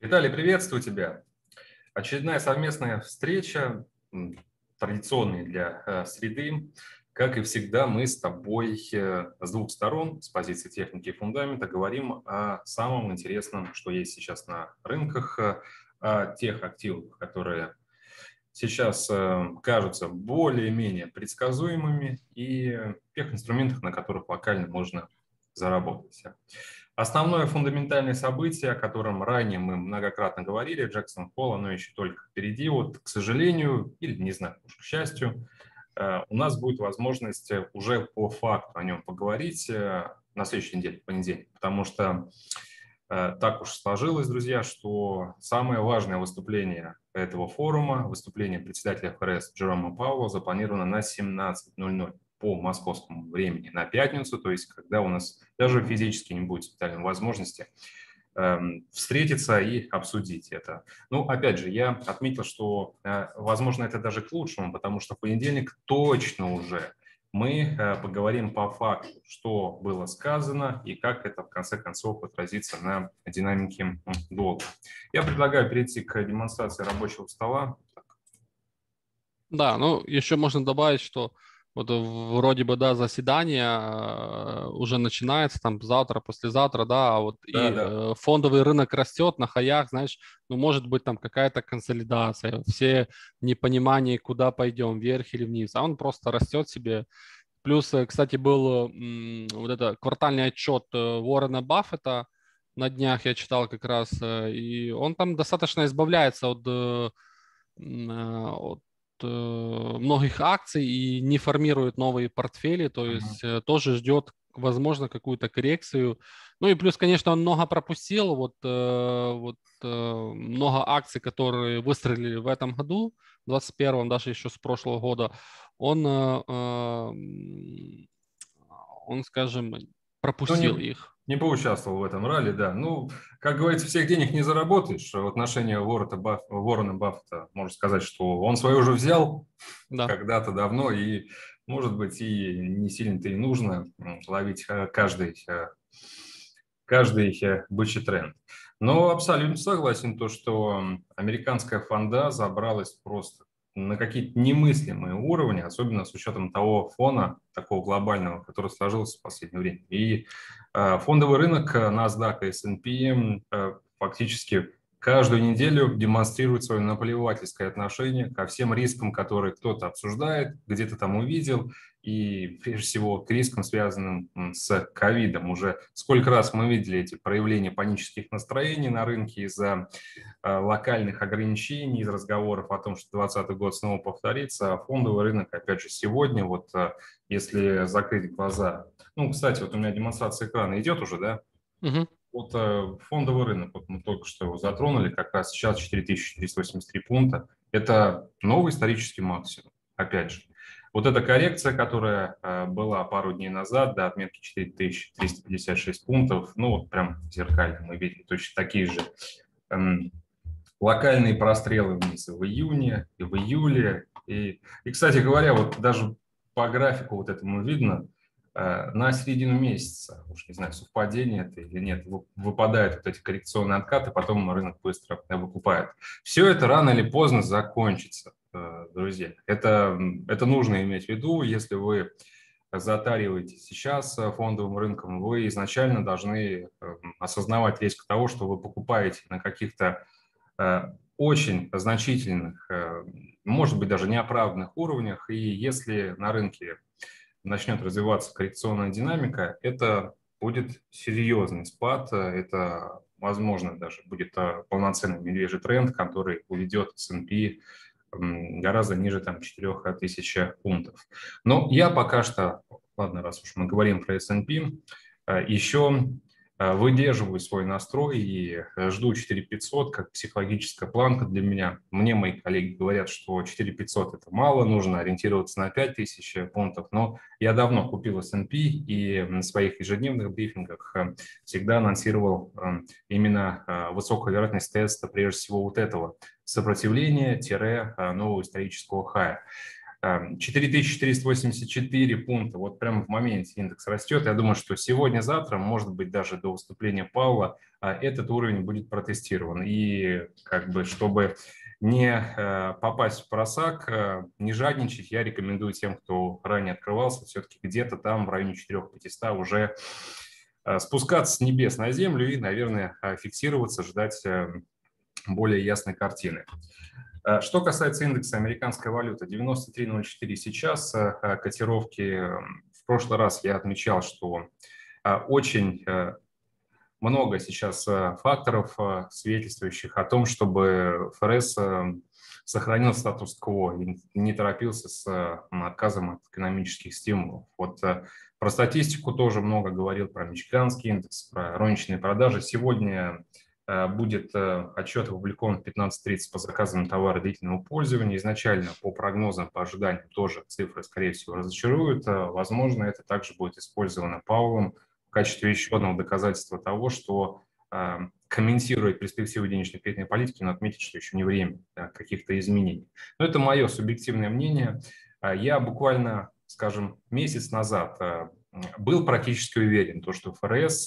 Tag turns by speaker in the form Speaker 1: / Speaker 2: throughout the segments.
Speaker 1: Виталий, приветствую тебя. Очередная совместная встреча, традиционная для среды. Как и всегда, мы с тобой с двух сторон, с позиции техники и фундамента, говорим о самом интересном, что есть сейчас на рынках, о тех активах, которые сейчас кажутся более-менее предсказуемыми, и тех инструментах, на которых локально можно заработать. Основное фундаментальное событие, о котором ранее мы многократно говорили, Джексон Холл, оно еще только впереди. Вот, к сожалению, или не знаю, уж к счастью, у нас будет возможность уже по факту о нем поговорить на следующей неделе, в понедельник, потому что так уж сложилось, друзья, что самое важное выступление этого форума, выступление председателя ФРС Джерома Пауэлла, запланировано на 17:00 по московскому времени на пятницу, то есть когда у нас даже физически не будет специальной возможности встретиться и обсудить это. Ну, опять же, я отметил, что, возможно, это даже к лучшему, потому что в понедельник точно уже мы поговорим по факту, что было сказано и как это в конце концов отразится на динамике долга. Я предлагаю перейти к демонстрации рабочего стола.
Speaker 2: Да, ну еще можно добавить, что вот вроде бы, да, заседание уже начинается там завтра, послезавтра, да, а вот
Speaker 1: Да.
Speaker 2: фондовый рынок растет на хаях, знаешь, ну может быть там какая-то консолидация, все непонимание, куда пойдем, вверх или вниз, а он просто растет себе. Плюс, кстати, был вот это квартальный отчет Уоррена Баффета на днях, я читал как раз, и он там достаточно избавляется от многих акций и не формирует новые портфели, то есть тоже ждет, возможно, какую-то коррекцию. Ну и плюс, конечно, он много пропустил, много акций, которые выстрелили в этом году, в 2021, даже еще с прошлого года, он, скажем,
Speaker 1: Ну,
Speaker 2: пропустил их.
Speaker 1: не поучаствовал в этом ралли, да. Ну, как говорится, всех денег не заработаешь. В отношении Уоррена Баффета можно сказать, что он свое уже взял
Speaker 2: Да.
Speaker 1: когда-то давно, и, может быть, и не сильно-то и нужно ловить каждый бычий тренд. Но абсолютно согласен, то, что американская фонда забралась просто на какие-то немыслимые уровни, особенно с учетом того фона, такого глобального, который сложился в последнее время. И фондовый рынок NASDAQ и S&P фактически каждую неделю демонстрирует свое наплевательское отношение ко всем рискам, которые кто-то обсуждает, где-то там увидел, и прежде всего к рискам, связанным с ковидом. Уже сколько раз мы видели эти проявления панических настроений на рынке из-за локальных ограничений, из разговоров о том, что 2020 год снова повторится, а фондовый рынок, опять же, сегодня, вот если закрыть глаза. Ну, кстати, вот у меня демонстрация экрана идет уже, да?
Speaker 2: Угу.
Speaker 1: Вот фондовый рынок, вот мы только что его затронули, как раз сейчас 4483 пункта. Это новый исторический максимум, опять же. Вот эта коррекция, которая была пару дней назад до отметки 4356 пунктов, ну вот прям зеркально мы видели точно такие же локальные прострелы вниз и в июне, и в июле. И, кстати говоря, вот даже по графику вот этому видно, на середину месяца, уж не знаю, совпадение это или нет, выпадают вот эти коррекционные откаты, потом рынок быстро выкупает. Все это рано или поздно закончится, друзья. Это нужно иметь в виду, если вы затариваете сейчас фондовым рынком, вы изначально должны осознавать риск того, что вы покупаете на каких-то очень значительных, может быть, даже неоправданных уровнях, и если на рынке начнет развиваться коррекционная динамика, это будет серьезный спад, это, возможно, даже будет полноценный медвежий тренд, который уведет S&P гораздо ниже там 4000 пунктов. Но я пока что, ладно, раз уж мы говорим про S&P, еще выдерживаю свой настрой и жду 4500 как психологическая планка для меня. Мне мои коллеги говорят, что 4500 это мало, нужно ориентироваться на 5000 пунктов, но я давно купил S&P и на своих ежедневных брифингах всегда анонсировал именно высокую вероятность теста, прежде всего вот этого сопротивления-нового исторического хая. 4484 пункта, вот прямо в моменте индекс растет. Я думаю, что сегодня-завтра, может быть, даже до выступления Пауэлла, этот уровень будет протестирован. И как бы, чтобы не попасть в просак, не жадничать, я рекомендую тем, кто ранее открывался, все-таки где-то там в районе 4500 уже спускаться с небес на землю и, наверное, фиксироваться, ждать более ясной картины. Что касается индекса американской валюты, 93.04 сейчас котировки. В прошлый раз я отмечал, что очень много сейчас факторов, свидетельствующих о том, чтобы ФРС сохранил статус-кво и не торопился с отказом от экономических стимулов. Вот про статистику тоже много говорил, про мичиганский индекс, про розничные продажи. Сегодня будет отчет опубликован в 15:30 по заказам на товары длительного пользования. Изначально по прогнозам, по ожиданиям тоже цифры, скорее всего, разочаруют. Возможно, это также будет использовано Пауэллом в качестве еще одного доказательства того, что, комментируя перспективы денежно-кредитной политики, но отметить, что еще не время каких-то изменений. Но это мое субъективное мнение. Я буквально, скажем, месяц назад был практически уверен, что ФРС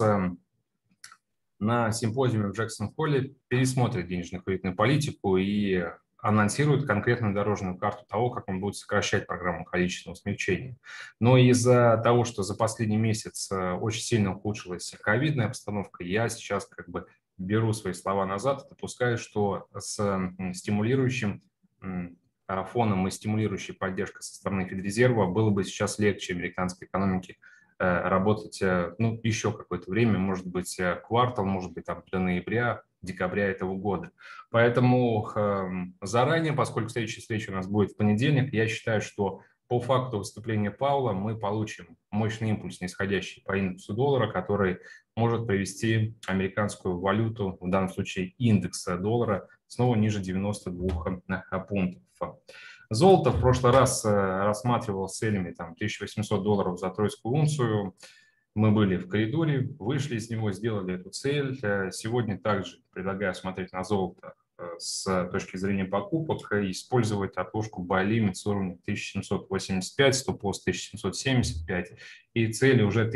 Speaker 1: на симпозиуме в Джексон-Холле пересмотрит денежно-кредитную политику и анонсирует конкретную дорожную карту того, как он будет сокращать программу количественного смягчения. Но из-за того, что за последний месяц очень сильно ухудшилась ковидная обстановка, я сейчас как бы беру свои слова назад и допускаю, что с стимулирующим фоном и стимулирующей поддержкой со стороны Федрезерва было бы сейчас легче американской экономике работать еще какое-то время, может быть, квартал, может быть, там до ноября, декабря этого года. Поэтому заранее, поскольку следующая встреча у нас будет в понедельник, я считаю, что по факту выступления Пауэлла мы получим мощный импульс, нисходящий по индексу доллара, который может привести американскую валюту, в данном случае индекс доллара, снова ниже 92 пунктов. Золото в прошлый раз рассматривал с целями там, $1800 за тройскую унцию. Мы были в коридоре, вышли из него, сделали эту цель. Сегодня также предлагаю смотреть на золото с точки зрения покупок и использовать отложку buy limit с уровня 1785, стоп-лосс 1775 и цели уже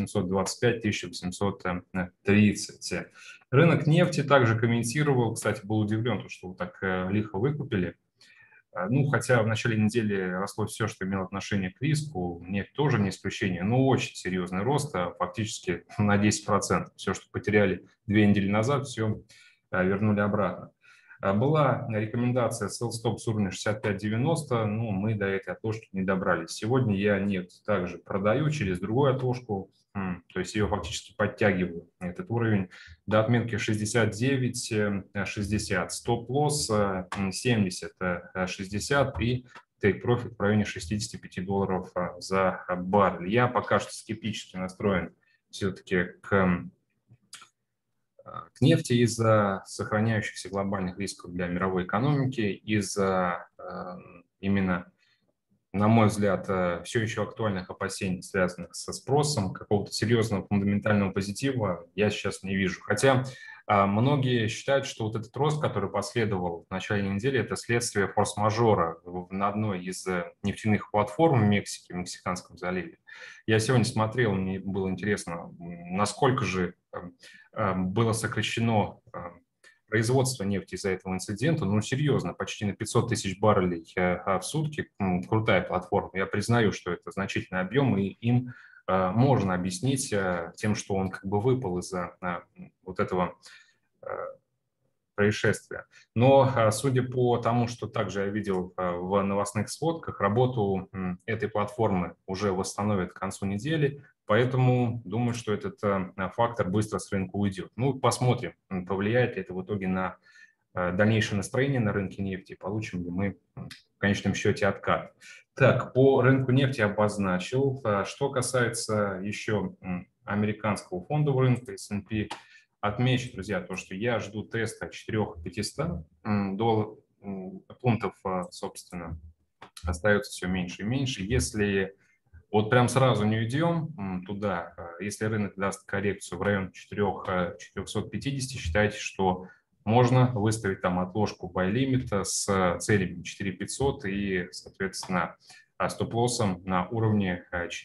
Speaker 1: 1825-1830. Рынок нефти также комментировал, кстати, был удивлен, что вы так лихо выкупили. Хотя в начале недели росло все, что имело отношение к риску, нефть тоже не исключение, но очень серьезный рост, фактически на 10%. Все, что потеряли 2 недели назад, все вернули обратно. Была рекомендация sell stop с уровня 65.90, но мы до этой отложки не добрались. Сегодня я нефть также продаю через другую отложку, то есть ее фактически подтягиваю, этот уровень, до отметки 69.60, стоп-лосс 70.60 и take-profit в районе $65 за баррель. Я пока что скептически настроен все-таки к нефти из-за сохраняющихся глобальных рисков для мировой экономики, из-за именно, на мой взгляд, все еще актуальных опасений, связанных со спросом. Какого-то серьезного фундаментального позитива я сейчас не вижу. Хотя многие считают, что вот этот рост, который последовал в начале недели, это следствие форс-мажора на одной из нефтяных платформ в Мексике, в Мексиканском заливе. Я сегодня смотрел, мне было интересно, насколько же было сокращено производство нефти из-за этого инцидента, серьезно, почти на 500 тысяч баррелей в сутки, крутая платформа. Я признаю, что это значительный объем, и им можно объяснить тем, что он как бы выпал из-за вот этого происшествия. Но судя по тому, что также я видел в новостных сводках, работу этой платформы уже восстановят к концу недели, поэтому думаю, что этот фактор быстро с рынка уйдет. Посмотрим, повлияет ли это в итоге на дальнейшее настроение на рынке нефти, получим ли мы в конечном счете откат. Так, по рынку нефти обозначил. Что касается еще американского фондового рынка S&P, отмечу, друзья, то, что я жду теста 4500 пунктов, собственно, остается все меньше и меньше. Если вот прям сразу не уйдем туда, если рынок даст коррекцию в район 450, считайте, что можно выставить там отложку buy лимита с целями 4500 и, соответственно, стоп-лоссом на уровне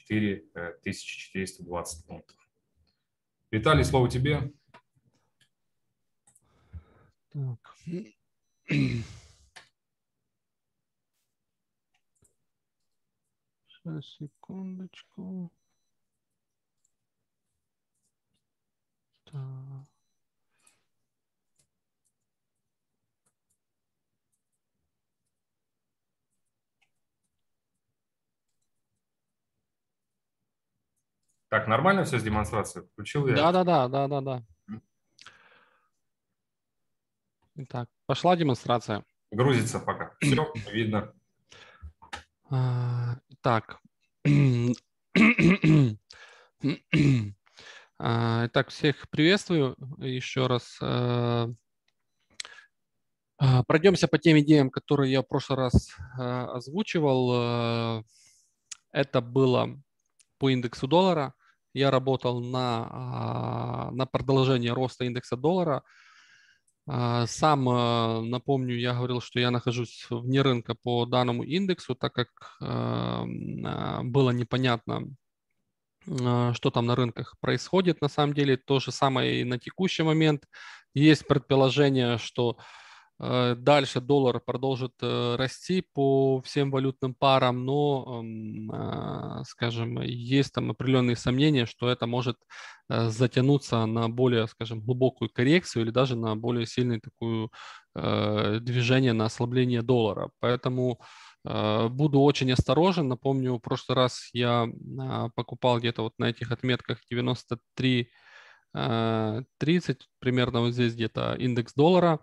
Speaker 1: 4420 пунктов. Виталий, слово тебе.
Speaker 2: Так. Сейчас, секундочку. Так.
Speaker 1: Так, нормально все с демонстрацией? Включил я?
Speaker 2: Да. Итак, пошла демонстрация.
Speaker 1: Грузится пока. Все, видно.
Speaker 2: Итак. Итак, всех приветствую еще раз. Пройдемся по тем идеям, которые я в прошлый раз озвучивал. Это было по индексу доллара. Я работал на продолжение роста индекса доллара. Сам напомню, я говорил, что я нахожусь вне рынка по данному индексу, так как было непонятно, что там на рынках происходит. На самом деле то же самое и на текущий момент. Есть предположение, что дальше доллар продолжит расти по всем валютным парам, но, скажем, есть там определенные сомнения, что это может затянуться на более, скажем, глубокую коррекцию или даже на более сильное такое движение на ослабление доллара. Поэтому буду очень осторожен. Напомню, в прошлый раз я покупал где-то вот на этих отметках 93 30, примерно вот здесь где-то индекс доллара.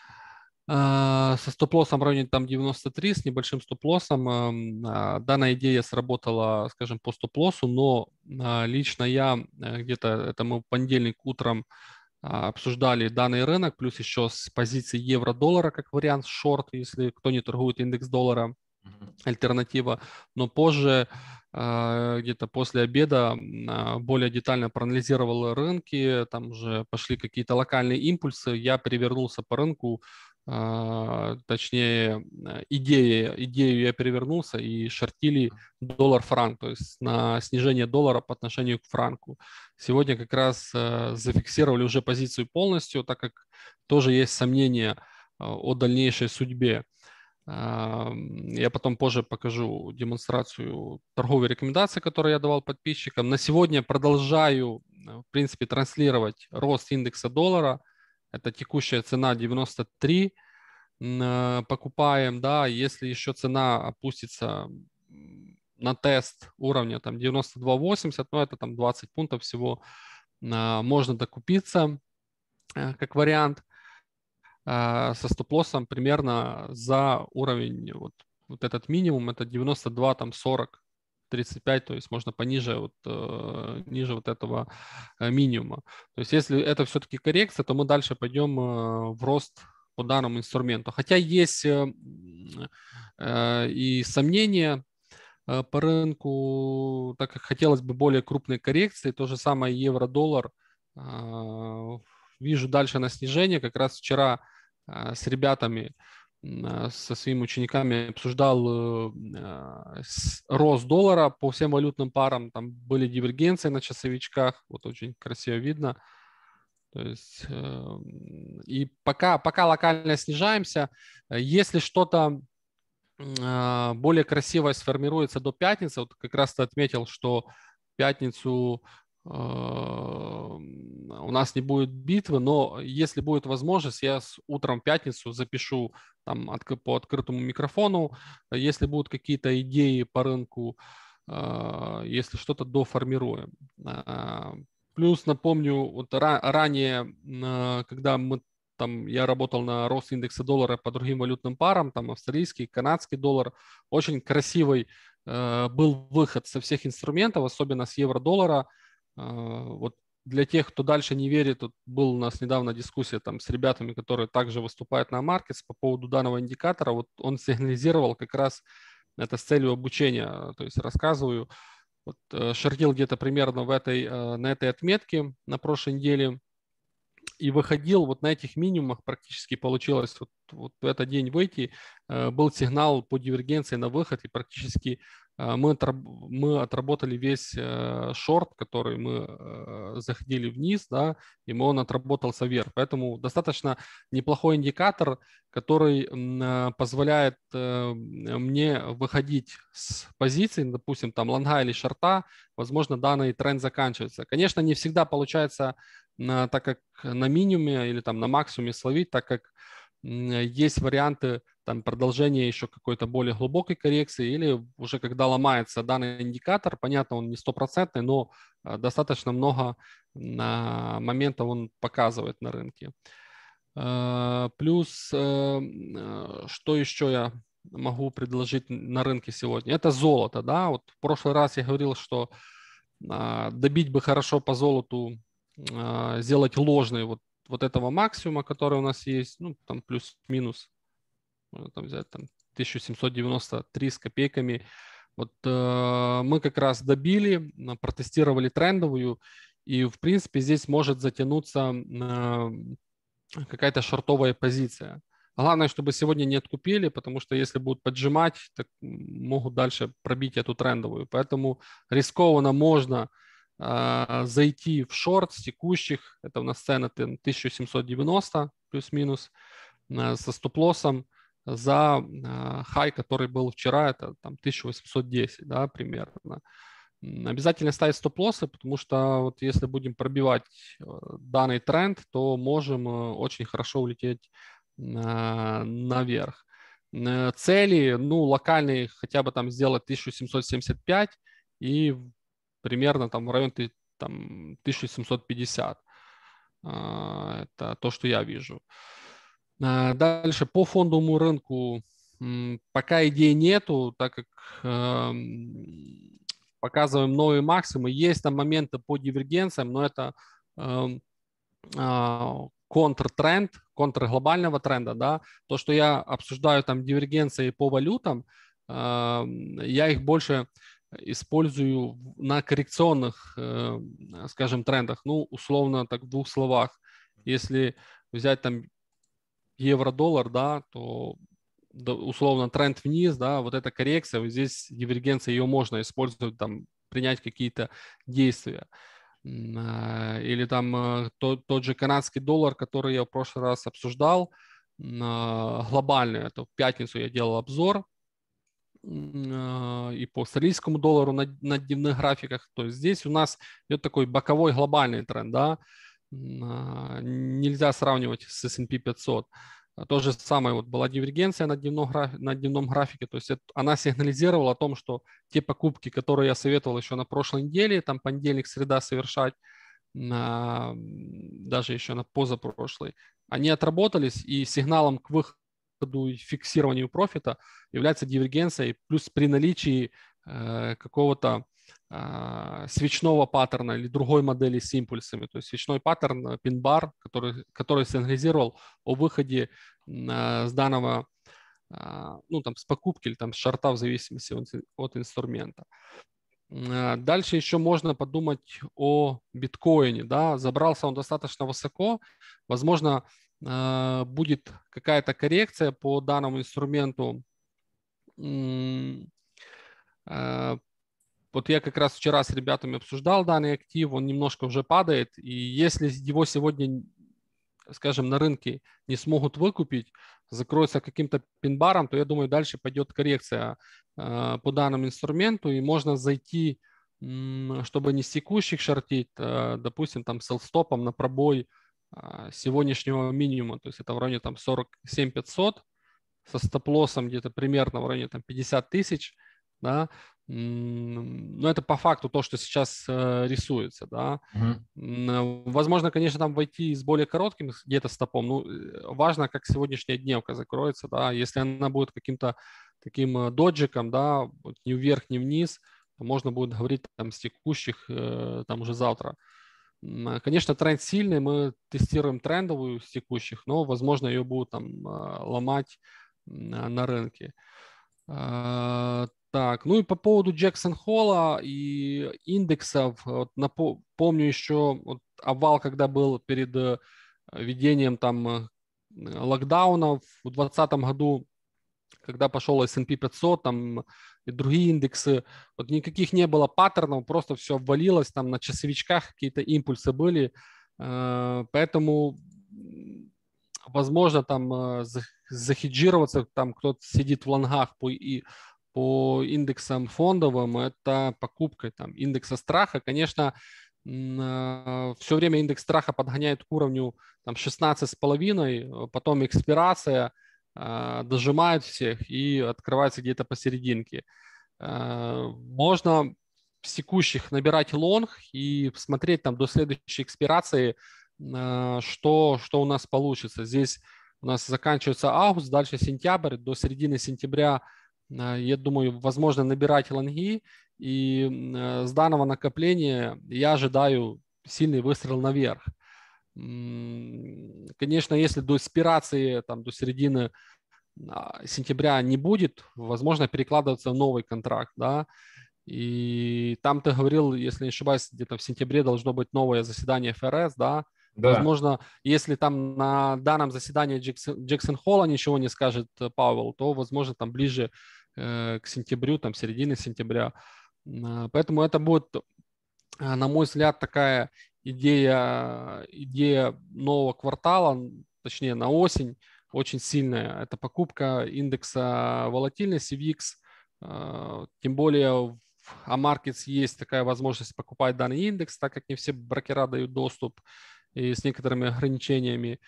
Speaker 2: Со стоп-лоссом в районе там 93, с небольшим стоп-лоссом. Данная идея сработала, скажем, по стоп-лоссу, но лично я где-то, это мы в понедельник утром обсуждали данный рынок, плюс еще с позиции евро-доллара как вариант шорт, если кто не торгует индекс доллара, альтернатива. Но позже, где-то после обеда, более детально проанализировал рынки, там уже пошли какие-то локальные импульсы, я перевернулся по рынку, точнее, идею я перевернулся и шортили доллар-франк, то есть на снижение доллара по отношению к франку. Сегодня как раз зафиксировали уже позицию полностью, так как тоже есть сомнения о дальнейшей судьбе. Я потом позже покажу демонстрацию торговой рекомендации, которую я давал подписчикам. На сегодня продолжаю, в принципе, транслировать рост индекса доллара. Это текущая цена 93. Покупаем, да, если еще цена опустится на тест уровня там 92.80, ну это там 20 пунктов всего, можно докупиться как вариант со стоп-лоссом примерно за уровень, вот этот минимум, это 92, там 40, 35, то есть можно пониже, ниже вот этого минимума. То есть если это все-таки коррекция, то мы дальше пойдем в рост по данному инструменту. Хотя есть и сомнения по рынку, так как хотелось бы более крупной коррекции, то же самое евро-доллар, вижу дальше на снижение. Как раз вчера с ребятами, со своими учениками обсуждал рост доллара по всем валютным парам. Там были дивергенции на часовичках, вот очень красиво видно. То есть, и пока локально снижаемся. Если что-то более красивое сформируется до пятницы, вот как раз ты отметил, что в пятницу у нас не будет битвы, но если будет возможность, я утром в пятницу запишу там по открытому микрофону, если будут какие-то идеи по рынку, если что-то доформируем. Плюс напомню, вот ранее, когда я работал на рост индекса доллара по другим валютным парам, там австралийский, канадский доллар, очень красивый был выход со всех инструментов, особенно с евро-доллара. Вот для тех, кто дальше не верит, тут был у нас недавно дискуссия там с ребятами, которые также выступают на Markets по поводу данного индикатора. Вот он сигнализировал как раз это с целью обучения, то есть рассказываю. Вот, шортил где-то примерно на этой отметке на прошлой неделе. и выходил вот на этих минимумах, практически получилось вот в этот день выйти, был сигнал по дивергенции на выход, и практически мы отработали весь шорт, который мы заходили вниз, да, и он отработался вверх. Поэтому достаточно неплохой индикатор, который позволяет мне выходить с позиций, допустим, там лонга или шорта, возможно, данный тренд заканчивается. Конечно, не всегда получается так как на минимуме или там на максимуме словить, так как есть варианты там продолжения еще какой-то более глубокой коррекции или уже когда ломается данный индикатор, понятно, он не стопроцентный, но достаточно много моментов он показывает на рынке. Плюс, что еще я могу предложить на рынке сегодня? Это золото, да, вот в прошлый раз я говорил, что добить бы хорошо по золоту, сделать ложный вот этого максимума, который у нас есть, ну, там плюс-минус, можно там взять там 1793 с копейками. Вот мы как раз добили, протестировали трендовую, и в принципе здесь может затянуться какая-то шортовая позиция. Главное, чтобы сегодня не откупили, потому что если будут поджимать, так могут дальше пробить эту трендовую. Поэтому рискованно можно зайти в шорт с текущих, это у нас цена 1790 плюс-минус, со стоп-лоссом за хай, который был вчера, это там 1810, да, примерно. Обязательно ставить стоп-лоссы, потому что вот если будем пробивать данный тренд, то можем очень хорошо улететь наверх. Цели, ну, локальные хотя бы там сделать 1775 и примерно там в районе там 1750. Это то, что я вижу. Дальше по фондовому рынку пока идей нету, так как показываем новые максимумы. Есть там моменты по дивергенциям, но это контртренд, контрглобального тренда, да. То, что я обсуждаю там дивергенции по валютам, я их больше использую на коррекционных, скажем, трендах. Ну, условно, так в двух словах. Если взять там евро-доллар, да, то условно тренд вниз, да, вот эта коррекция, вот здесь дивергенция, ее можно использовать, там, принять какие-то действия. Или там тот же канадский доллар, который я в прошлый раз обсуждал, глобальный, это в пятницу я делал обзор, и по австралийскому доллару на дневных графиках, то есть здесь у нас идет такой боковой глобальный тренд, да, нельзя сравнивать с S&P 500. То же самое, вот была дивергенция на дневном графике, то есть она сигнализировала о том, что те покупки, которые я советовал еще на прошлой неделе, там понедельник, среда совершать, даже еще на позапрошлой, они отработались, и сигналом к выходу и фиксированию профита является дивергенция, и плюс при наличии какого-то свечного паттерна или другой модели с импульсами. То есть свечной паттерн, пин-бар, который сигнализировал о выходе с данного, ну там с покупки или там с шорта в зависимости от инструмента. Дальше еще можно подумать о биткоине. Да? Забрался он достаточно высоко. Возможно, будет какая-то коррекция по данному инструменту. Вот я как раз вчера с ребятами обсуждал данный актив, он немножко уже падает, и если его сегодня, скажем, на рынке не смогут выкупить, закроется каким-то пин-баром, то я думаю, дальше пойдет коррекция по данному инструменту, и можно зайти, чтобы не с текущих шортить, допустим, там с стопом на пробой сегодняшнего минимума, то есть это в районе там 47 500, со стоп-лоссом где-то примерно в районе там 50 тысяч, да, но это по факту то, что сейчас рисуется, да. Возможно, конечно, там войти с более коротким где-то стопом, ну, важно, как сегодняшняя дневка закроется, да, если она будет каким-то таким доджиком, да, ни вверх, ни вниз, то можно будет говорить там с текущих там уже завтра. Конечно, тренд сильный, мы тестируем трендовую с текущих, но, возможно, ее будут там ломать на рынке. Так, ну и по поводу Джексон Холла и индексов, вот помню еще вот обвал, когда был перед введением там локдаунов в 2020 году, когда пошел S&P 500, там и другие индексы, вот никаких не было паттернов, просто все обвалилось, там на часовичках какие-то импульсы были, поэтому возможно там захеджироваться, там кто-то сидит в лонгах по индексам фондовым, это покупкой там индекса страха, конечно, все время индекс страха подгоняет к уровню там 16,5, потом экспирация, дожимают всех и открывается где-то посерединке. Можно с текущих набирать лонг и смотреть там до следующей экспирации, что у нас получится. Здесь у нас заканчивается август, дальше сентябрь, до середины сентября, я думаю, возможно набирать лонги, и с данного накопления я ожидаю сильный выстрел наверх. Конечно, если до экспирации, там, до середины сентября не будет, возможно, перекладываться в новый контракт, да, и там ты говорил, если не ошибаюсь, где-то в сентябре должно быть новое заседание ФРС, да,
Speaker 1: Да.
Speaker 2: возможно, если там на данном заседании Джексон Холла ничего не скажет Пауэлл, то, возможно, там ближе к сентябрю, там середине сентября. Поэтому это будет, на мой взгляд, такая идея нового квартала, точнее на осень, очень сильная. Это покупка индекса волатильности VIX, тем более в Amarkets есть такая возможность покупать данный индекс, так как не все брокера дают доступ и с некоторыми ограничениями.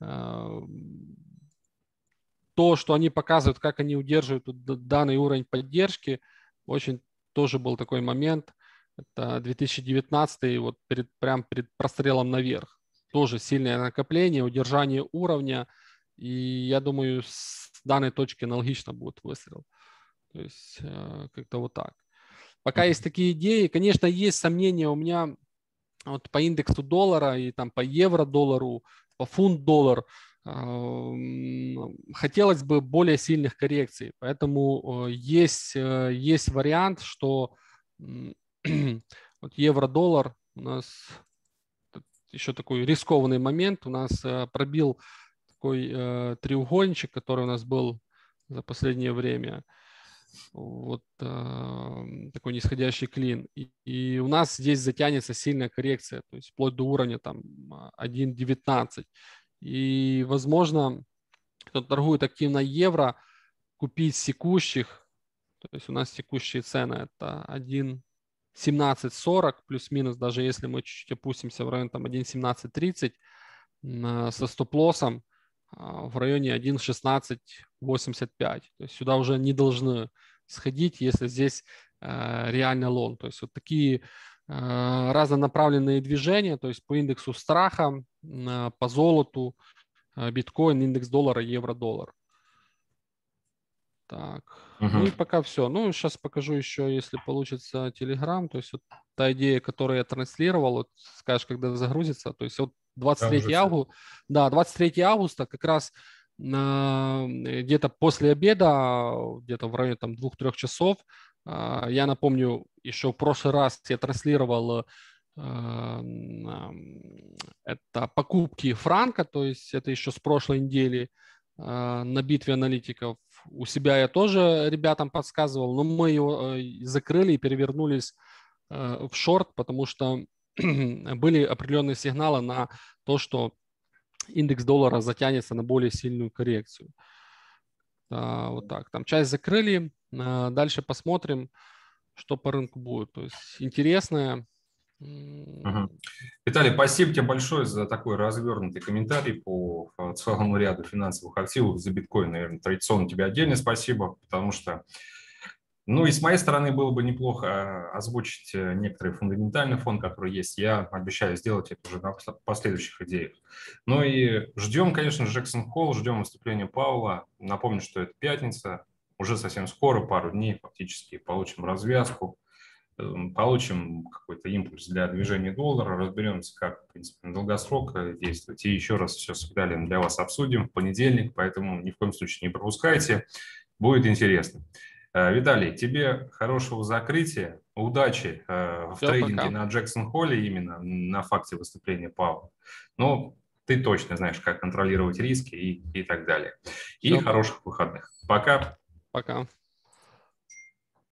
Speaker 2: То, что они показывают, как они удерживают данный уровень поддержки, очень тоже был такой момент. Это 2019, вот прям перед прострелом наверх. Тоже сильное накопление, удержание уровня. И я думаю, с данной точки аналогично будет выстрел. То есть как-то вот так. Пока есть такие идеи. Конечно, есть сомнения у меня вот по индексу доллара и там по евро-доллару, по фунт-доллар. Хотелось бы более сильных коррекций. Поэтому есть вариант, что вот евро-доллар у нас еще такой рискованный момент. У нас пробил такой треугольничек, который у нас был за последнее время. Вот такой нисходящий клин. И у нас здесь затянется сильная коррекция, то есть вплоть до уровня там 1.19. И, возможно, кто торгует активно евро, купить с текущих, то есть у нас текущие цены это 1.1740 плюс-минус, даже если мы чуть-чуть опустимся в район там 1.1730 со стоп-лоссом в районе 1.1685. То есть сюда уже не должны сходить, если здесь реально лонг. То есть вот такие разнонаправленные движения, то есть по индексу страха, по золоту, биткоин, индекс доллара, евро-доллар. Так, ну и пока все. Ну, сейчас покажу еще, если получится, Telegram. То есть вот та идея, которую я транслировал, вот скажешь, когда загрузится. То есть вот 23 августа, да, 23 августа как раз где-то после обеда, где-то в районе там 2-3 часов, я напомню, еще в прошлый раз я транслировал это покупки франка, то есть это еще с прошлой недели на битве аналитиков. У себя я тоже ребятам подсказывал, но мы его закрыли и перевернулись в шорт, потому что были определенные сигналы на то, что индекс доллара затянется на более сильную коррекцию. Вот так. Там часть закрыли. Дальше посмотрим, что по рынку будет. То есть интересное.
Speaker 1: Виталий, спасибо тебе большое за такой развернутый комментарий по целому ряду финансовых активов. За биткоин, наверное, традиционно тебе отдельное спасибо, потому что, ну и с моей стороны было бы неплохо озвучить некоторый фундаментальный фон, который есть. Я обещаю сделать это уже на последующих идеях. Ну и ждем, конечно, Джексон Холл, ждем выступления Пауэлла. Напомню, что это пятница, уже совсем скоро, пару дней фактически, получим развязку. Получим какой-то импульс для движения доллара, разберемся, как, в принципе, на долгосрок действовать. И еще раз все с Виталием для вас обсудим в понедельник, поэтому ни в коем случае не пропускайте, будет интересно. Виталий, тебе хорошего закрытия, удачи в
Speaker 2: Все,
Speaker 1: трейдинге
Speaker 2: пока.
Speaker 1: на Джексон Холле, именно на факте выступления Пауэлла. Но ты точно знаешь, как контролировать риски и так далее. И
Speaker 2: Все,
Speaker 1: хороших выходных. Пока.
Speaker 2: пока.